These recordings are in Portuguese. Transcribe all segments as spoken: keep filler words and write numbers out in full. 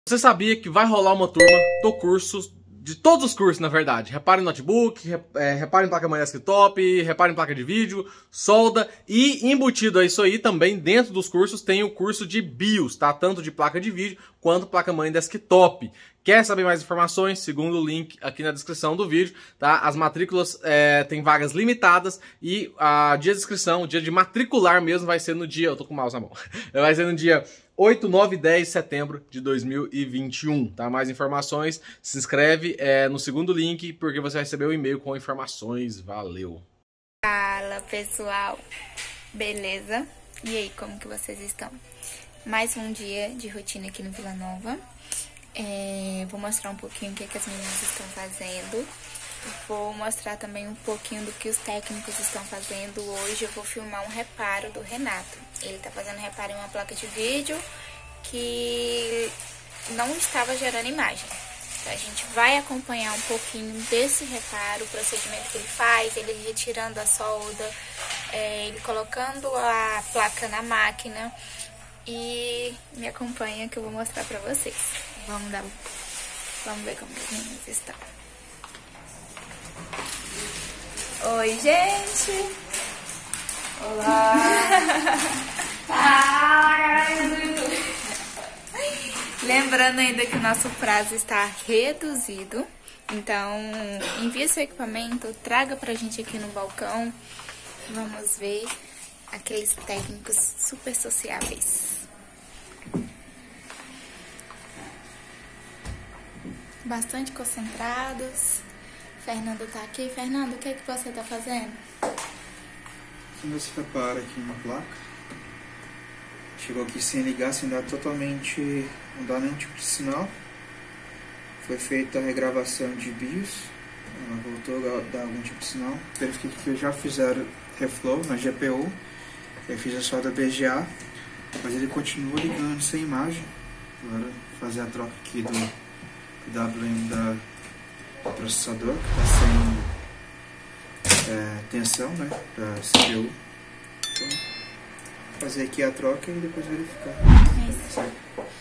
Você sabia que vai rolar uma turma do curso, de todos os cursos, na verdade. Repare em notebook, é, repare em placa-mãe desktop, repare em placa de vídeo, solda. E embutido a isso aí, também dentro dos cursos, tem o curso de BIOS, tá? Tanto de placa de vídeo quanto placa-mãe desktop. Quer saber mais informações? Segundo o link aqui na descrição do vídeo, tá? As matrículas é, tem vagas limitadas e a dia de inscrição, o dia de matricular mesmo, vai ser no dia... Eu tô com o mouse na mão. Vai ser no dia oito, nove e dez de setembro de dois mil e vinte e um, tá? Mais informações, se inscreve é, no segundo link, porque você vai receber o e-mail com informações. Valeu! Fala, pessoal! Beleza? E aí, como que vocês estão? Mais um dia de rotina aqui no Vila Nova. É, vou mostrar um pouquinho o que, que as meninas estão fazendo. Vou mostrar também um pouquinho do que os técnicos estão fazendo. Hoje eu vou filmar um reparo do Renato. Ele tá fazendo reparo em uma placa de vídeo que não estava gerando imagem. Então, a gente vai acompanhar um pouquinho desse reparo, o procedimento que ele faz, ele retirando a solda, é, ele colocando a placa na máquina. E me acompanha que eu vou mostrar pra vocês. Vamos dar, vamos ver como as meninas estão. Oi, gente! Olá! Ah, Lembrando ainda que o nosso prazo está reduzido. Então, envie seu equipamento, traga pra gente aqui no balcão. Vamos ver aqueles técnicos super sociáveis. Bastante concentrados. Fernando tá aqui. Fernando, o que é que você tá fazendo? Você repara aqui uma placa. Chegou aqui sem ligar, sem dar totalmente... não dá nenhum tipo de sinal. Foi feita a regravação de BIOS. Ela voltou a dar algum tipo de sinal. Verifiquei que já fizeram reflow na G P U. Eu fiz a solda B G A. Mas ele continua ligando sem imagem. Agora vou fazer a troca aqui do P W M da... o processador, que está sem é, tensão, né, da C P U. Então, vou fazer aqui a troca e depois verificar. É isso.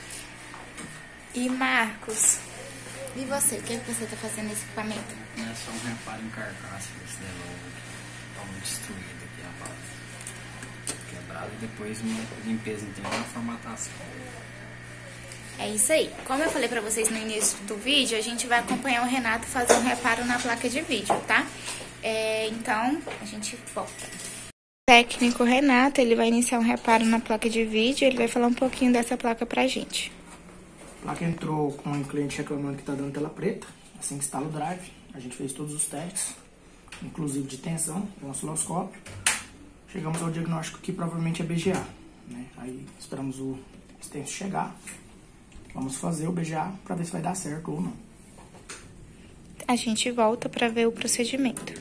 E Marcos, e você? O que, é que você está fazendo nesse equipamento? É só um reparo em carcaça desse relógio aqui. Tá muito destruído aqui a base. Quebrado e depois uma limpeza inteira e uma formatação. É isso aí. Como eu falei pra vocês no início do vídeo, a gente vai acompanhar o Renato fazer um reparo na placa de vídeo, tá? É, então, a gente volta. O técnico Renato, ele vai iniciar um reparo na placa de vídeo, ele vai falar um pouquinho dessa placa pra gente. A placa entrou com um cliente reclamando que tá dando tela preta, assim que instala o drive. A gente fez todos os testes, inclusive de tensão, com osciloscópio. Chegamos ao diagnóstico que provavelmente é B G A, né? Aí esperamos o extenso chegar. Vamos fazer o B G A para ver se vai dar certo ou não. A gente volta para ver o procedimento.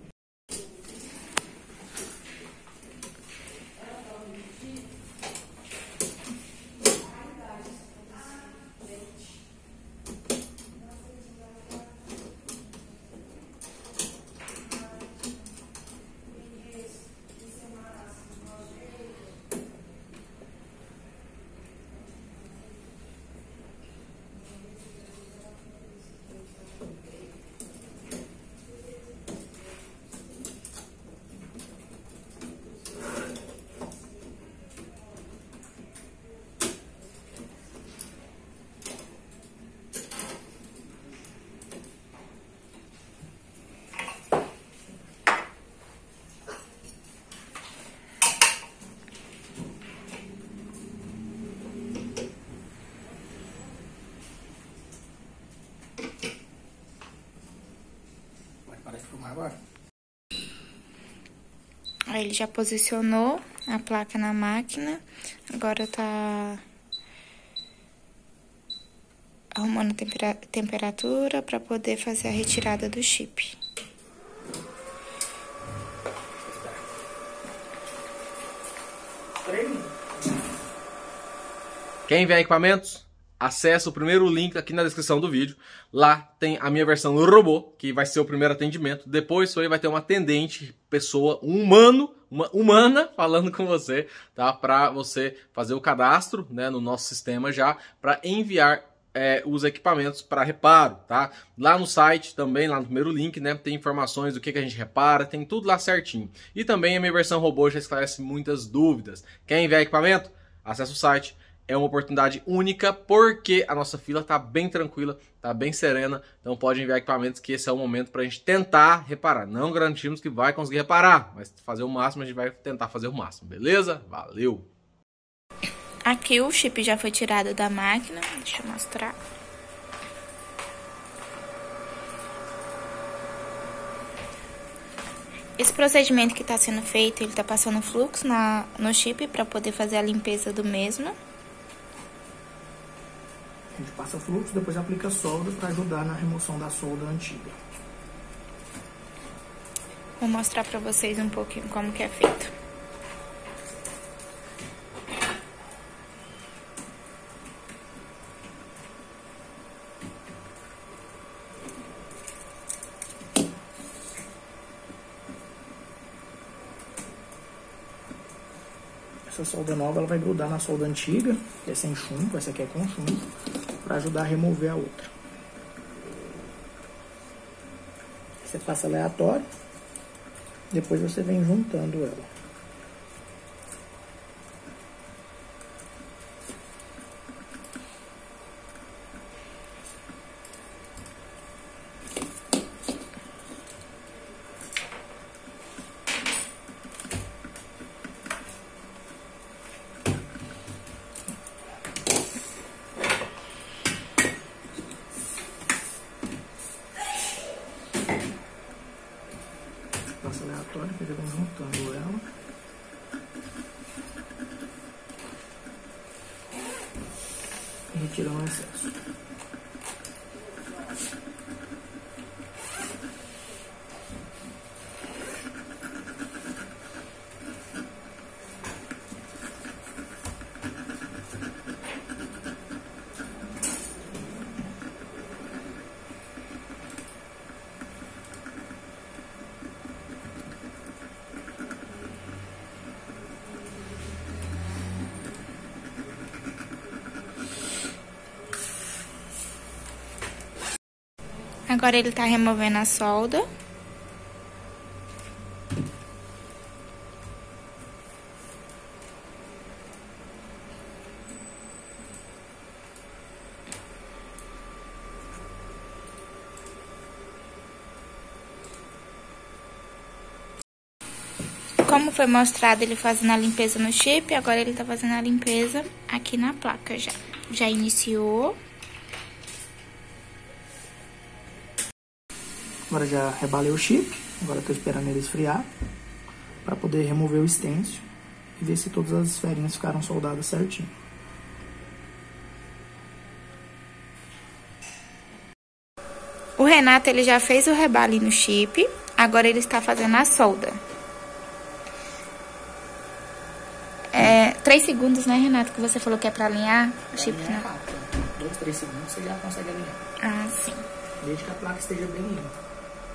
Agora. Aí ele já posicionou a placa na máquina. Agora tá arrumando tempera temperatura para poder fazer a retirada do chip. Quem vê equipamentos, acessa o primeiro link aqui na descrição do vídeo. Lá tem a minha versão robô, que vai ser o primeiro atendimento. Depois isso aí vai ter uma atendente, pessoa, um humano, uma humana falando com você, tá? Para você fazer o cadastro, né, no nosso sistema já, para enviar é, os equipamentos para reparo, tá? Lá no site também, lá no primeiro link, né, tem informações do que, que a gente repara, tem tudo lá certinho. E também a minha versão robô já esclarece muitas dúvidas. Quer enviar equipamento? Acesse o site. É uma oportunidade única porque a nossa fila tá bem tranquila, tá bem serena. Então pode enviar equipamentos que esse é o momento para a gente tentar reparar. Não garantimos que vai conseguir reparar, mas fazer o máximo a gente vai tentar fazer o máximo, beleza? Valeu! Aqui o chip já foi tirado da máquina, deixa eu mostrar. Esse procedimento que está sendo feito, ele está passando fluxo na, no chip para poder fazer a limpeza do mesmo. A gente passa fluxo, depois aplica solda para ajudar na remoção da solda antiga. Vou mostrar para vocês um pouquinho como que é feito. Essa solda nova ela vai grudar na solda antiga, que é sem chumbo, essa aqui é com chumbo, para ajudar a remover a outra. Você passa aleatório, depois você vem juntando ela. Passa aleatório, depois eu vou juntando ela. E retirando o excesso. Agora ele tá removendo a solda. Como foi mostrado ele fazendo a limpeza no chip, agora ele tá fazendo a limpeza aqui na placa já. Já iniciou. Agora já rebalei o chip, agora estou esperando ele esfriar para poder remover o stencil e ver se todas as esferinhas ficaram soldadas certinho. O Renato ele já fez o rebale no chip, agora ele está fazendo a solda. É, três segundos, né, Renato, que você falou que é para alinhar o chip, né? Dois, três segundos você já consegue alinhar. Ah, sim. Desde que a placa esteja bem limpa.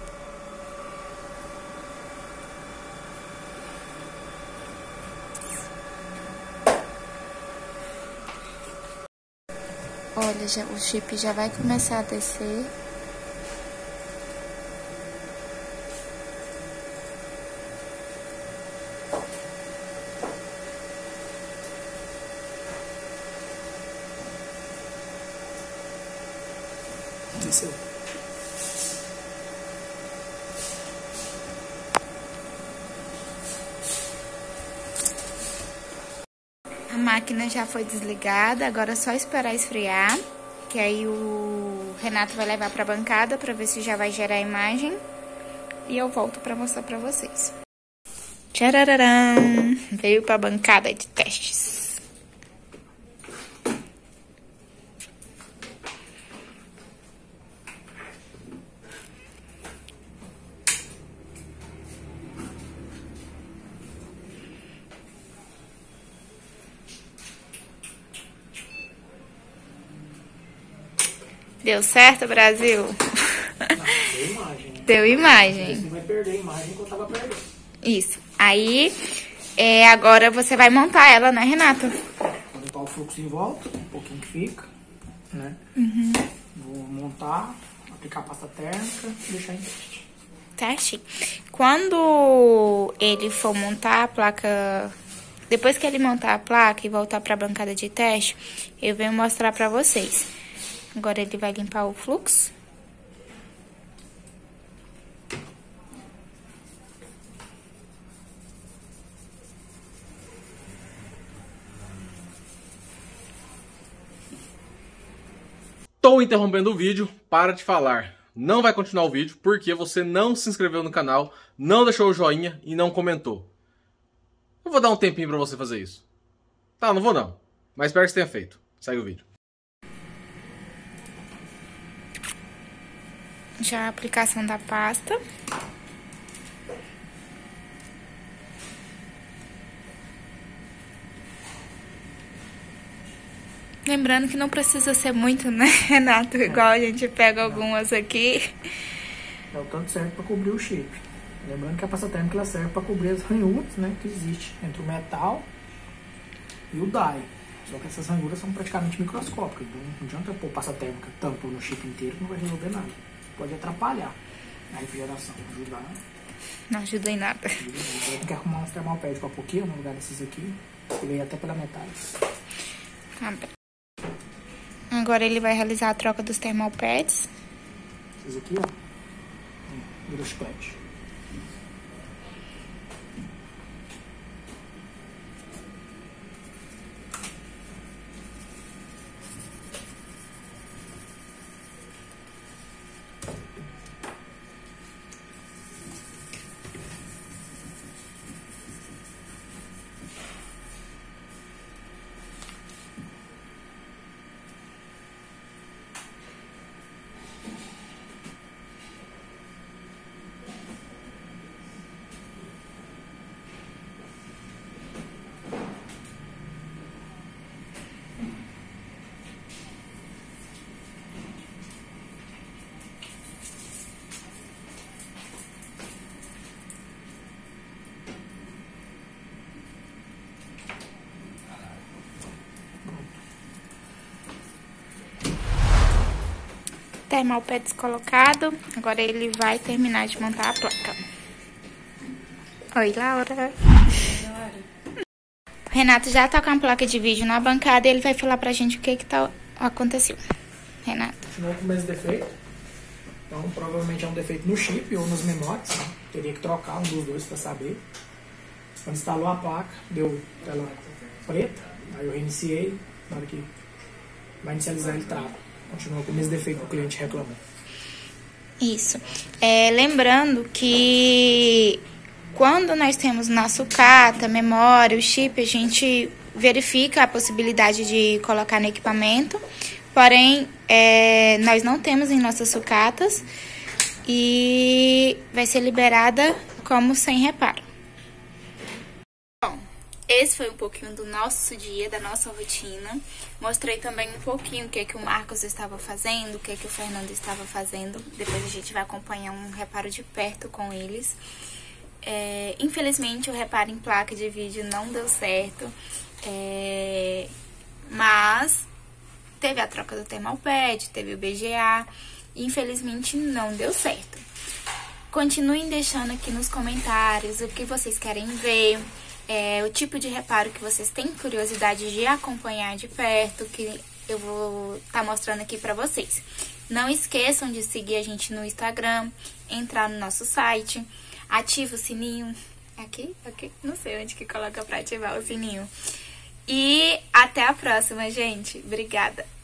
Olha, já, o chip já vai começar a descer. Desceu. A máquina já foi desligada, agora é só esperar esfriar, que aí o Renato vai levar para a bancada para ver se já vai gerar a imagem e eu volto para mostrar para vocês. Tchararam! Veio para a bancada de testes. Deu certo, Brasil? Não, deu imagem. Né? Deu imagem. Você vai perder a imagem que eu tava perdendo. Isso. Aí, é, agora você vai montar ela, né, Renato? Vou limpar o fluxo em volta, um pouquinho que fica, né? Uhum. Vou montar, aplicar a pasta térmica e deixar em teste. Teste? Quando ele for montar a placa... Depois que ele montar a placa e voltar para a bancada de teste, eu venho mostrar para vocês. Agora ele vai limpar o fluxo. Estou interrompendo o vídeo para te falar. Não vai continuar o vídeo porque você não se inscreveu no canal, não deixou o joinha e não comentou. Eu vou dar um tempinho para você fazer isso. Tá, não vou não. Mas espero que você tenha feito. Segue o vídeo. Já a aplicação da pasta. Lembrando que não precisa ser muito, né, Renato? Igual a gente pega algumas aqui. É o tanto certo para cobrir o chip. Lembrando que a pasta térmica ela serve para cobrir as ranhuras, né, que existe entre o metal e o die. Só que essas ranhuras são praticamente microscópicas. Então não adianta pôr pasta térmica tampa no chip inteiro que não vai resolver nada. Pode atrapalhar a refrigeração, ajudar. Não ajuda em nada. Tem que arrumar uns thermalpads para pouquinho no lugar desses aqui. Que veio até pela metade. Tá bem. Agora ele vai realizar a troca dos thermalpads. Esses aqui, ó. Vira chiclete. Thermalpads colocado. Agora ele vai terminar de montar a placa. Oi, Laura. O Renato já tá com a placa de vídeo na bancada e ele vai falar pra gente o que que tá aconteceu. Renato. Continuou com o mesmo defeito. Então, provavelmente é um defeito no chip ou nos memórias. Né? Teria que trocar um dos dois pra saber. Quando instalou a placa, deu tela preta. Aí eu reiniciei. Na hora que vai inicializar, ele trava. Continua com o mesmo defeito que o cliente reclamou. Isso. É, lembrando que quando nós temos na sucata, memória, o chip, a gente verifica a possibilidade de colocar no equipamento. Porém, é, nós não temos em nossas sucatas e vai ser liberada como sem reparo. Bom, esse foi um pouquinho do nosso dia, da nossa rotina. Mostrei também um pouquinho o que, que o Marcos estava fazendo, o que, que o Fernando estava fazendo. Depois a gente vai acompanhar um reparo de perto com eles. É, infelizmente, o reparo em placa de vídeo não deu certo. É, mas teve a troca do thermalpad, teve o B G A. E infelizmente não deu certo. Continuem deixando aqui nos comentários o que vocês querem ver. É, o tipo de reparo que vocês têm curiosidade de acompanhar de perto, que eu vou estar tá mostrando aqui pra vocês. Não esqueçam de seguir a gente no Instagram, entrar no nosso site, ativa o sininho. Aqui? Aqui? Não sei onde que coloca pra ativar o sininho. E até a próxima, gente. Obrigada!